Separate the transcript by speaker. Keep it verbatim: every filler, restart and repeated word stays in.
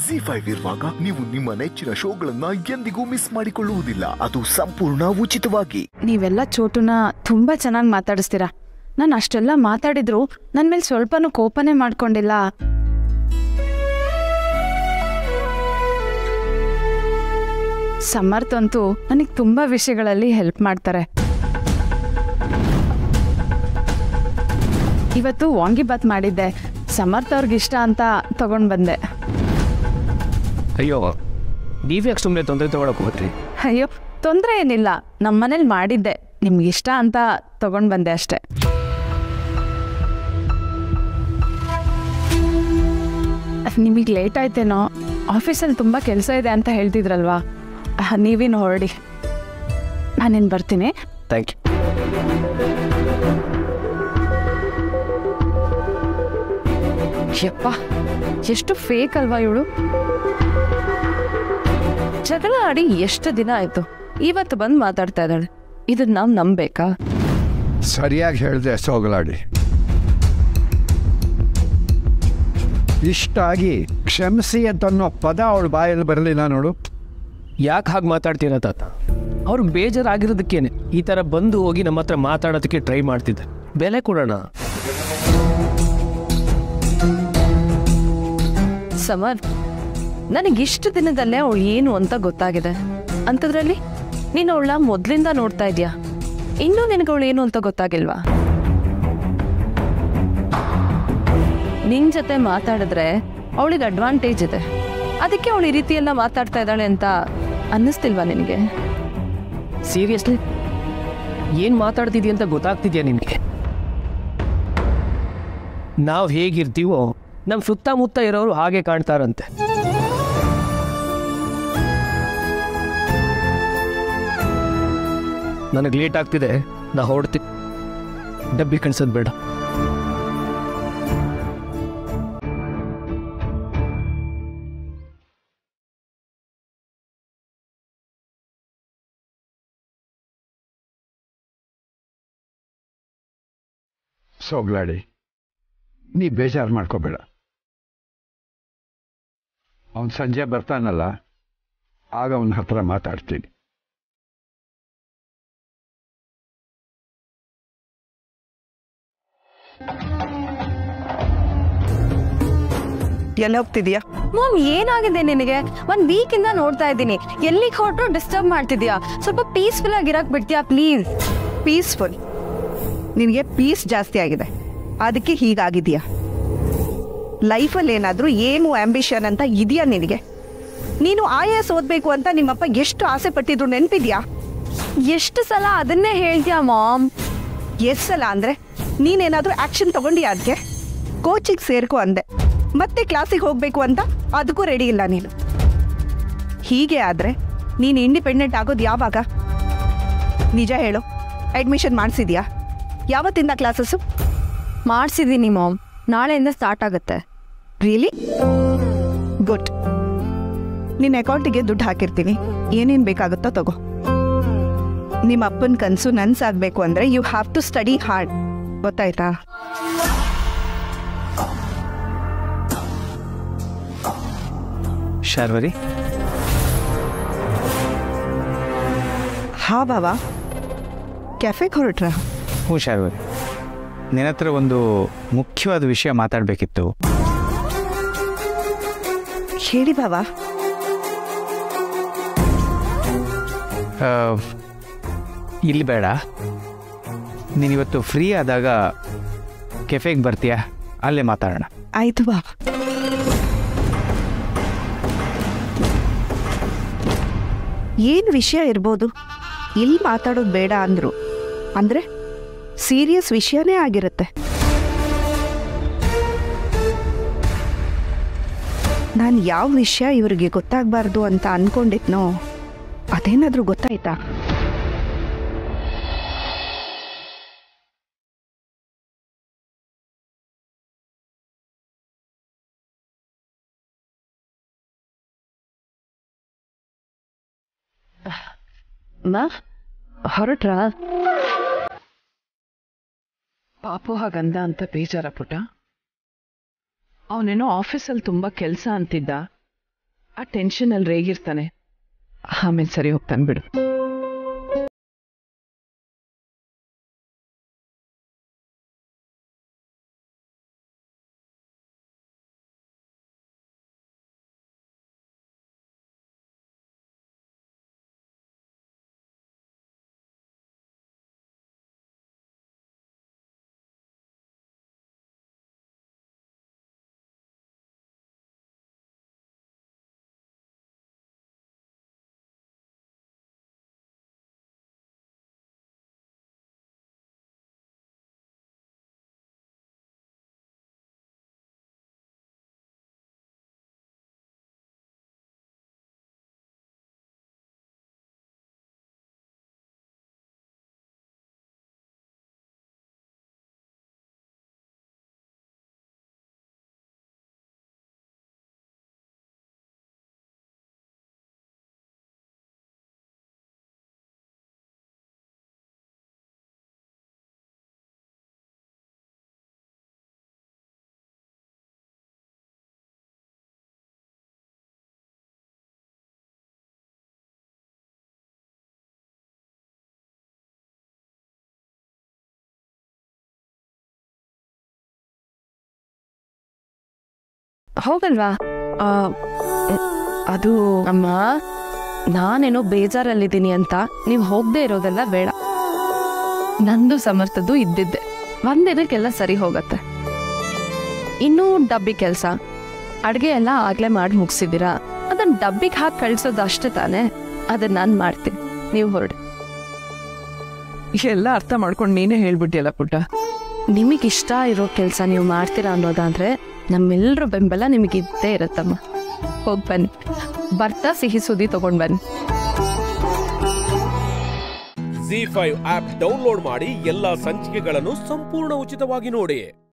Speaker 1: G five ಇರುವಾಗ ನೀವು ನಿಮ್ಮ ನೆಚ್ಚಿನ ಶೋಗಳನ್ನ ಎಂದಿಗೂ ಮಿಸ್ ಮಾಡಿಕೊಳ್ಳುವುದಿಲ್ಲ, ಅದು ಸಂಪೂರ್ಣ ಉಚಿತವಾಗಿ.
Speaker 2: ನೀವೆಲ್ಲ ಚೋಟುನ ತುಂಬಾ ಚೆನ್ನಾಗಿ ಮಾತಾಡಿಸ್ತೀರಾ. ನಾನು ಅಷ್ಟೆಲ್ಲ ಮಾತಾಡಿದ್ರು ನನ್ನ ಮೇಲೆ ಸ್ವಲ್ಪನೂ ಕೋಪನೇ ಮಾಡ್ಕೊಂಡಿಲ್ಲ. ಸಮರ್ಥ್ ಅಂತೂ ನನಗೆ ತುಂಬಾ ವಿಷಯಗಳಲ್ಲಿ ಹೆಲ್ಪ್ ಮಾಡ್ತಾರೆ. ಇವತ್ತು ವಾಂಗಿಬಾತ್ ಮಾಡಿದ್ದೆ, ಸಮರ್ಥ್ ಅವ್ರಿಗೆ ಇಷ್ಟ ಅಂತ ತಗೊಂಡು ಬಂದೆ.
Speaker 3: ಅಯ್ಯೋ, ನೀವೇ ಯಾಕೆ ಸುಮ್ಮನೆ ತೊಂದರೆ ತಗೊಳಕ್ ಹೋಗ್ರಿ?
Speaker 2: ಅಯ್ಯೋ, ತೊಂದರೆ ಏನಿಲ್ಲ, ನಮ್ಮ ಮನೇಲಿ ಮಾಡಿದ್ದೆ, ನಿಮ್ಗೆ ಇಷ್ಟ ಅಂತ ತಗೊಂಡು ಬಂದೆ ಅಷ್ಟೆ. ನಿಮಗೆ ಲೇಟ್ ಆಯ್ತೇನೋ, ಆಫೀಸಲ್ಲಿ ತುಂಬ ಕೆಲಸ ಇದೆ ಅಂತ ಹೇಳ್ತಿದ್ರಲ್ವಾ, ನೀವೇನು ಹೊರಡಿ, ನಾನೇನು ಬರ್ತೀನಿ.
Speaker 3: Thank you.
Speaker 2: ಯಪ್ಪ, ಎಷ್ಟು ಫೇಕ್ ಅಲ್ವಾ ಇವಳು. ಜಗಳ ಆಡಿ ಎಷ್ಟು ದಿನ ಆಯ್ತು, ಇವತ್ತು ಬಂದು ಮಾತಾಡ್ತಾ ಇದ್ದಾಳೆ. ಇದನ್ನ ನಾವು ನಂಬೇಕಾ?
Speaker 4: ಸರಿಯಾಗಿ ಹೇಳಿದೆ ಸೋಗಲಾಡಿ. ಇಷ್ಟಾಗಿ ಕ್ಷಮಿಸಿ ಅಂತನ್ನೋ ಪದ ಅವಳ ಬಾಯಲ್ಲಿ ಬರಲಿಲ್ಲ ನೋಡು.
Speaker 3: ಯಾಕೆ ಹಾಗೆ ಮಾತಾಡ್ತೀರ ತಾತ? ಅವ್ರಿಗೆ ಬೇಜಾರಾಗಿರೋದಕ್ಕೇನೆ ಈ ಥರ ಬಂದು ಹೋಗಿ ನಮ್ಮ ಹತ್ರ ಮಾತಾಡೋದಕ್ಕೆ ಟ್ರೈ ಮಾಡ್ತಿದ್ದೆ. ಬೆಲೆ ಕೊಡೋಣ.
Speaker 2: ಸಮರ್ಥ್, ನನಗಿಷ್ಟು ದಿನದಲ್ಲೇ ಅವಳು ಏನು ಅಂತ ಗೊತ್ತಾಗಿದೆ. ಅಂಥದ್ರಲ್ಲಿ ನೀನು ಅವಳ ಮೊದಲಿಂದ ನೋಡ್ತಾ ಇದೆಯಾ, ಇನ್ನೂ ನಿನಗೆ ಅವಳು ಏನು ಅಂತ ಗೊತ್ತಾಗಿಲ್ವಾ? ನಿನ್ನ ಜೊತೆ ಮಾತಾಡಿದ್ರೆ ಅವಳಿಗೆ ಅಡ್ವಾಂಟೇಜ್ ಇದೆ, ಅದಕ್ಕೆ ಅವಳು ಈ ರೀತಿಯೆಲ್ಲ ಮಾತಾಡ್ತಾ ಇದ್ದಾಳೆ ಅಂತ ಅನ್ನಿಸ್ತಿಲ್ವಾ ನಿನಗೆ?
Speaker 3: ಸೀರಿಯಸ್ಲಿ ಏನು ಮಾತಾಡ್ತಿದ್ಯ ಅಂತ ಗೊತ್ತಾಗ್ತಿದ್ಯಾ ನಿನಗೆ? ನಾವು ಹೇಗಿರ್ತೀವೋ ನಮ್ಮ ಸುತ್ತಮುತ್ತ ಇರೋರು ಹಾಗೆ ಕಾಣ್ತಾರಂತೆ. ನನಗೆ ಲೇಟ್ ಆಗ್ತಿದೆ, ನಾ ಹೊರಡ್ತೀನಿ. ಡಬ್ಬಿ ಕಣ್ಸೋದು ಬೇಡ.
Speaker 4: ಸೋಗ್ಲಾಡಿ, ನೀ ಬೇಜಾರು ಮಾಡ್ಕೋಬೇಡ. ಅವನು ಸಂಜೆ ಬರ್ತಾನಲ್ಲ, ಆಗ ಅವನ ಹತ್ರ ಮಾತಾಡ್ತೀನಿ.
Speaker 5: ಎಲ್ಲ ಹೋಗ್ತಿದ್ಯಾ?
Speaker 2: ಮಾಮ್, ಏನಾಗಿದೆ ನಿನಗೆ? ಒಂದ್ ವೀಕ್ ಇಂದ ನೋಡ್ತಾ ಇದ್ದೀನಿ, ಎಲ್ಲಿಗೆ ಹೊರಟು ಡಿಸ್ಟರ್ಬ್ ಮಾಡ್ತಿದ್ಯಾ? ಸ್ವಲ್ಪ ಪೀಸ್ಫುಲ್ ಆಗಿ ಇರಕ್ ಬಿಡ್ತೀಯಾ ಪ್ಲೀಸ್?
Speaker 5: ಪೀಸ್ಫುಲ್? ನಿನಗೆ ಪೀಸ್ ಜಾಸ್ತಿ ಆಗಿದೆ, ಅದಕ್ಕೆ ಹೀಗಾಗಿದೆಯಾ? ಲೈಫಲ್ಲಿ ಏನಾದರೂ ಏನು ಆಂಬಿಷನ್ ಅಂತ ಇದೆಯಾ ನಿನಗೆ? ನೀನು ಐ ಎ ಎಸ್ ಓದಬೇಕು ಅಂತ ನಿಮ್ಮಪ್ಪ ಎಷ್ಟು ಆಸೆ ಪಟ್ಟಿದ್ರು ನೆನಪಿದ್ಯಾ?
Speaker 2: ಎಷ್ಟು ಸಲ ಅದನ್ನೇ ಹೇಳ್ತೀಯಾ ಮಾಮ್?
Speaker 5: ಎಷ್ಟು ಸಲ ಅಂದರೆ ನೀನೇನಾದರೂ ಆ್ಯಕ್ಷನ್ ತೊಗೊಂಡಿಯಾ? ಅದಕ್ಕೆ ಕೋಚಿಗೆ ಸೇರ್ಕೊ ಅಂದೆ, ಮತ್ತೆ ಕ್ಲಾಸಿಗೆ ಹೋಗಬೇಕು ಅಂತ ಅದಕ್ಕೂ ರೆಡಿ ಇಲ್ಲ ನೀನು. ಹೀಗೆ ಆದರೆ ನೀನು ಇಂಡಿಪೆಂಡೆಂಟ್ ಆಗೋದು ಯಾವಾಗ? ನಿಜ ಹೇಳು, ಅಡ್ಮಿಷನ್ ಮಾಡಿಸಿದ್ಯಾ? ಯಾವತ್ತಿಂದ ಕ್ಲಾಸಸ್ಸು?
Speaker 2: ಮಾಡಿಸಿದ್ದೀನಿ ಮಾಮ್, ನಾಳೆಯಿಂದ ಸ್ಟಾರ್ಟ್ ಆಗುತ್ತೆ.
Speaker 5: Really good. ನಿನ್ನ ಅಕೌಂಟಿಗೆ ದುಡ್ಡು ಹಾಕಿರ್ತೀನಿ, ಏನೇನು ಬೇಕಾಗುತ್ತೋ ತಗೋ. ನಿಮ್ಮ ಅಪ್ಪನ ಕನಸು ನನ್ಸಾಗಬೇಕು ಅಂದರೆ you have to study hard, ಗೊತ್ತಾಯ್ತಾ?
Speaker 6: ಶಾರ್ವರಿ.
Speaker 5: ಹಾ ಬಾಬಾ, ಕೆಫೆಗೆ ಹೊರಟ್ರಾ?
Speaker 6: ಹ್ಞೂ ಶಾರ್ವರಿ, ನಿನ್ನ ಹತ್ರ ಒಂದು ಮುಖ್ಯವಾದ ವಿಷಯ ಮಾತಾಡಬೇಕಿತ್ತು.
Speaker 5: ಹೇಳಿ ಬಾಬಾ.
Speaker 6: ಇಲ್ಲಿ ಬೇಡ, ನೀನಿವತ್ತು ಫ್ರೀ ಆದಾಗ ಕೆಫೆಗೆ ಬರ್ತೀಯಾ? ಅಲ್ಲೇ ಮಾತಾಡೋಣ.
Speaker 5: ಆಯಿತು ಬಾಬಾ. ಏನು ವಿಷಯ ಇರ್ಬೋದು? ಇಲ್ಲಿ ಮಾತಾಡೋದು ಬೇಡ ಅಂದರು ಅಂದರೆ ಸೀರಿಯಸ್ ವಿಷಯನೇ ಆಗಿರುತ್ತೆ. ನಾನು ಯಾವ ವಿಷಯ ಇವ್ರಿಗೆ ಗೊತ್ತಾಗಬಾರ್ದು ಅಂತ ಅಂದ್ಕೊಂಡಿದ್ನೋ ಅದೇನಾದರೂ ಗೊತ್ತಾಯ್ತಾ?
Speaker 2: ಮಾ ಹೊರಟ್ರಾ?
Speaker 7: ಪಾಪು ಹಾಗಂದ ಅಂತ ಬೇಜಾರ ಪುಟ. ಅವನೇನೋ ಆಫೀಸಲ್ಲಿ ತುಂಬ ಕೆಲಸ ಅಂತಿದ್ದ, ಆ ಟೆನ್ಷನಲ್ಲಿ ರೇಗಿರ್ತಾನೆ. ಆಮೇಲೆ ಸರಿ ಹೋಗ್ತಾನೆ ಬಿಡು.
Speaker 2: ಹೋಗಲ್ವಾ? ಅದು ಅಮ್ಮ, ನಾನೇನೋ ಬೇಜಾರಲ್ಲಿದ್ದೀನಿ ಅಂತ ನೀವು ಹೋಗದೆ ಇರೋದೆಲ್ಲ ಬೇಡ. ನಂದು ಸಮರ್ಥದ್ದು ಇದ್ದಿದ್ದೆ, ಒಂದಿನಕ್ಕೆಲ್ಲ ಸರಿ ಹೋಗತ್ತೆ. ಇನ್ನೂ ಡಬ್ಬಿ ಕೆಲಸ, ಅಡುಗೆ ಎಲ್ಲ ಆಗ್ಲೇ ಮಾಡಿ ಮುಗಿಸಿದ್ದೀರಾ, ಅದನ್ನ ಡಬ್ಬಿಗೆ ಹಾಕಿ ಕಳಿಸೋದು ಅಷ್ಟೇ ತಾನೇ. ಅದನ್ನ ನಾನು ಮಾಡ್ತೀನಿ, ನೀವು ಹೊರಡಿ.
Speaker 7: ಎಲ್ಲ ಅರ್ಥ ಮಾಡ್ಕೊಂಡು ನೀನೇ ಹೇಳ್ಬಿಟ್ಟಿಯಲ್ಲ ಪುಟ್ಟ.
Speaker 2: ನಿಮಗಿಷ್ಟ ಇರೋ ಕೆಲಸ ನೀವು ಮಾಡ್ತೀರಾ ಅನ್ನೋದಾದ್ರೆ ನಮ್ಮೆಲ್ಲರ ಬೆಂಬಲ ನಿಮಗಿದ್ದೇ ಇರುತ್ತಮ್ಮ. ಹೋಗಿ ಬನ್ನಿ, ಬರ್ತಾ ಸಿಹಿ ಸುದ್ದಿ ತಗೊಂಡು ಬನ್ನಿ.
Speaker 8: ಜಿ ಫೈವ್ ಆಪ್ ಡೌನ್ಲೋಡ್ ಮಾಡಿ ಎಲ್ಲಾ ಸಂಚಿಕೆಗಳನ್ನು ಸಂಪೂರ್ಣ ಉಚಿತವಾಗಿ ನೋಡಿ.